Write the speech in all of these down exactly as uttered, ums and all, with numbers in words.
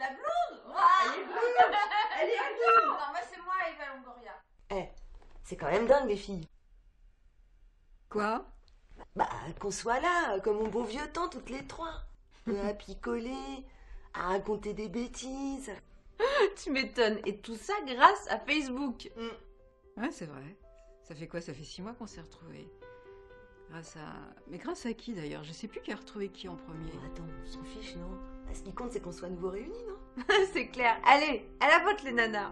La blonde. Elle est bleue. Elle est bleue. Non, moi c'est moi, Eva Longoria. Eh, c'est quand même dingue, les filles. Quoi? Bah, qu'on soit là, comme mon beau vieux temps, toutes les trois. Euh, à picoler, à raconter des bêtises. Tu m'étonnes. Et tout ça grâce à Facebook. Mm. Ouais, c'est vrai. Ça fait quoi? Ça fait six mois qu'on s'est retrouvés. Grâce à... Mais grâce à qui d'ailleurs? Je sais plus qui a retrouvé qui en premier. Bon, attends, on s'en fiche, non? Ce qui compte, c'est qu'on soit à nouveau réunis, non? C'est clair. Allez, à la vôtre les nanas.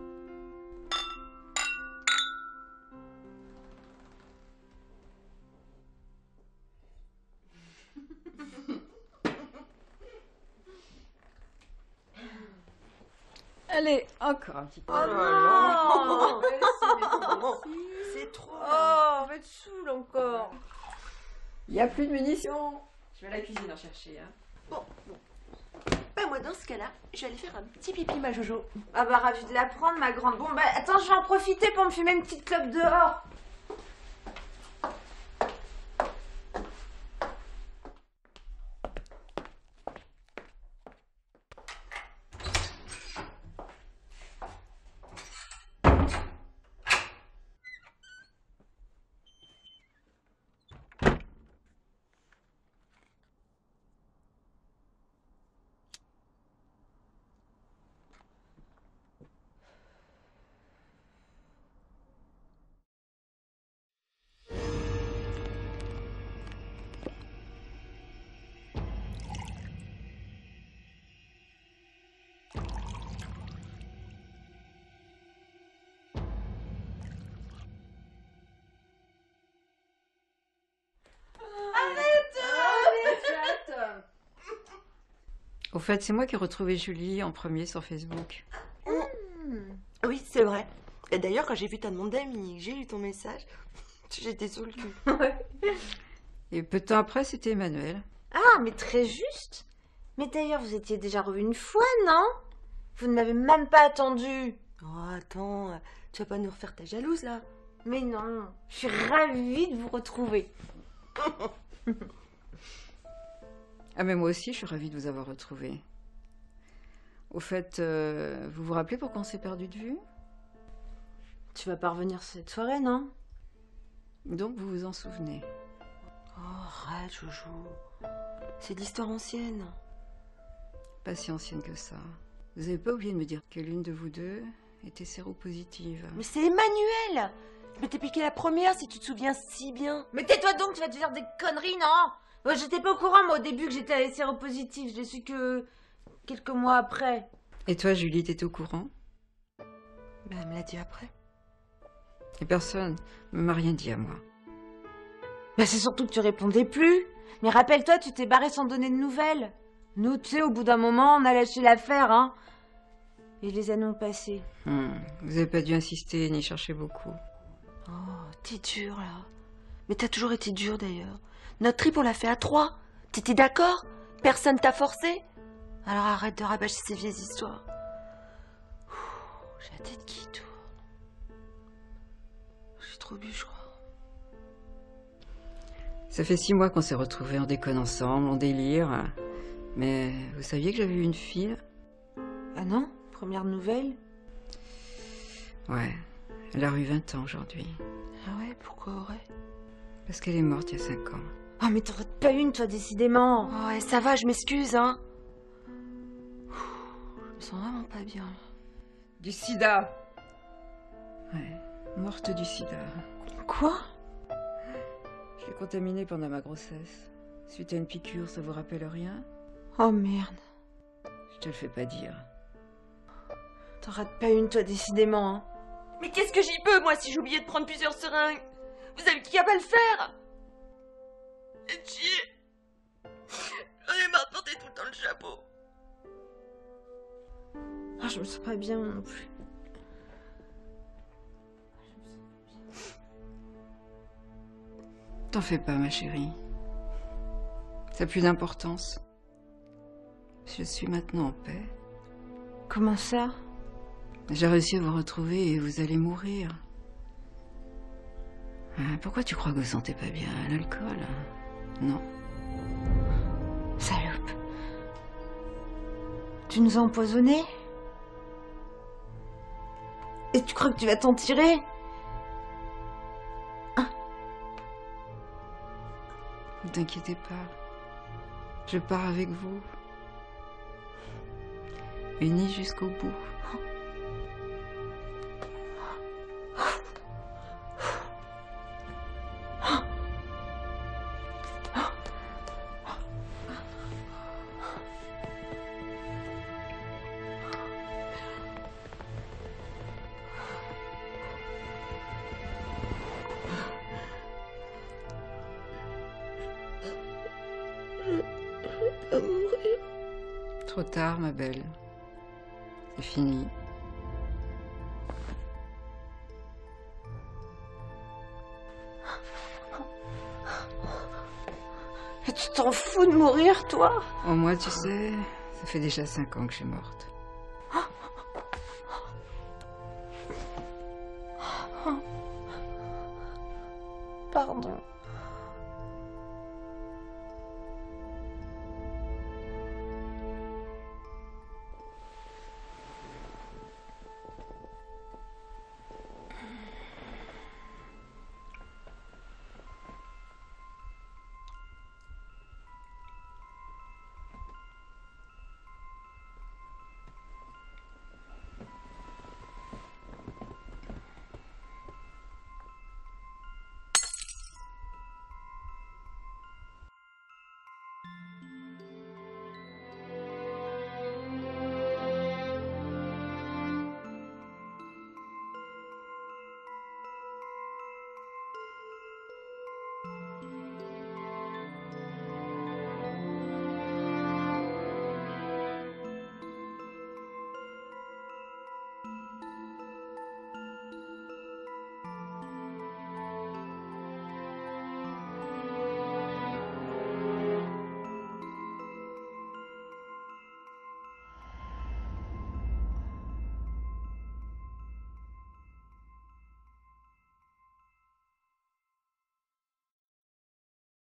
Allez, encore un petit peu. Oh non. C'est trop. Oh, on va être saoul encore. Il n'y a plus de munitions. Je vais à la cuisine en chercher. Hein. Bon, bon. Bah, moi, dans ce cas-là, je vais aller faire un petit pipi, ma Jojo. Ah bah ravie de la prendre ma grande. Bon bah attends, je vais en profiter pour me fumer une petite clope dehors. Au fait, c'est moi qui ai retrouvé Julie en premier sur Facebook. Oui, c'est vrai. Et d'ailleurs, quand j'ai vu ta demande d'amis et que j'ai lu ton message, j'étais sous le cul. Et peu de temps après, c'était Emmanuel. Ah mais très juste. Mais d'ailleurs vous étiez déjà revus une fois, non? Vous ne m'avez même pas attendu. Oh, attends, tu vas pas nous refaire ta jalouse, là? Mais non, je suis ravie de vous retrouver. Ah mais moi aussi, je suis ravie de vous avoir retrouvé. Au fait, euh, vous vous rappelez pourquoi on s'est perdu de vue? Tu vas pas revenir cette soirée, non? Donc vous vous en souvenez? Oh, arrête, Jojo. C'est de l'histoire ancienne. Pas si ancienne que ça. Vous avez pas oublié de me dire que l'une de vous deux était séropositive. Mais c'est Emmanuel! Je m'étais piqué la première, si tu te souviens si bien. Mais tais-toi donc, tu vas te dire des conneries, non? Moi, j'étais pas au courant, moi, au début, que j'étais séropositive. Je l'ai su que quelques mois après. Et toi, Julie, t'étais au courant? Bah, elle me l'a dit après. Et personne ne m'a rien dit à moi. Bah, c'est surtout que tu répondais plus. Mais rappelle-toi, tu t'es barré sans donner de nouvelles. Nous, tu sais, au bout d'un moment, on a lâché l'affaire, hein. Et les années ont passé. Hmm. Vous avez pas dû insister ni chercher beaucoup. Oh, t'es dur, là. Mais t'as toujours été dur, d'ailleurs. Notre trip, on l'a fait à trois. T'étais d'accord? Personne t'a forcé? Alors arrête de rabâcher ces vieilles histoires. J'ai la tête qui tourne. J'ai trop bu, je crois. Ça fait six mois qu'on s'est retrouvés, on déconne ensemble, on délire. Mais vous saviez que j'avais eu une fille? Ah non? Première nouvelle? Ouais, elle a eu vingt ans aujourd'hui. Ah ouais, pourquoi aurait? Parce qu'elle est morte il y a cinq ans. Oh mais t'en rates pas une, toi, décidément. Oh, ouais, ça va, je m'excuse, hein. Je me sens vraiment pas bien. Du sida. Ouais, morte du sida. Quoi? Je l'ai contaminée pendant ma grossesse. Suite à une piqûre, ça vous rappelle rien? Oh merde. Je te le fais pas dire. T'en rates pas une, toi, décidément, hein. Mais qu'est-ce que j'y peux, moi, si j'ai oublié de prendre plusieurs seringues? Vous savez qui a pas le faire? Et chier. J'en ai marre de porter tout le temps le chapeau. Ah, je me sens pas bien non plus. T'en fais pas, ma chérie. Ça n'a plus d'importance. Je suis maintenant en paix. Comment ça? J'ai réussi à vous retrouver et vous allez mourir. Hein, pourquoi tu crois que vous sentez pas bien? L'alcool? Non. Salope. Tu tu nous as empoisonnés? Et tu crois que tu vas t'en tirer? Ne t'inquiétez pas. Je pars avec vous. Unis jusqu'au bout. Pas mourir. Trop tard, ma belle. C'est fini. Et tu t'en fous de mourir, toi? Oh, moi, tu sais, ça fait déjà cinq ans que je suis morte. Pardon.